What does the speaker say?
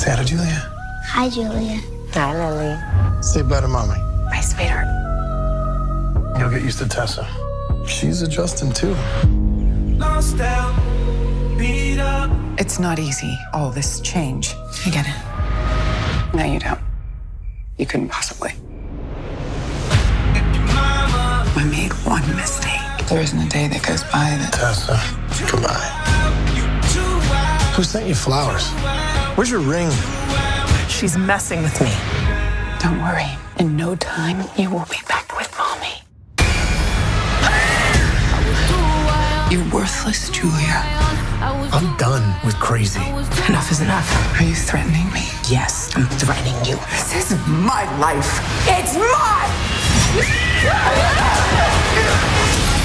Say hi to Julia. Hi, Julia. Hi, Lily. Say bye to mommy. My sweetheart. You'll get used to Tessa. She's adjusting too. Lost out, beat up. It's not easy, all this change. I get it. No, you don't. You couldn't possibly. I made one mistake. There isn't a day that goes by that... Tessa, goodbye. Who sent you flowers? Where's your ring? She's messing with me. Don't worry. In no time, you will be back with Mommy. You're worthless, Julia. I'm done with crazy. Enough is enough. Are you threatening me? Yes, I'm threatening you. This is my life. It's mine!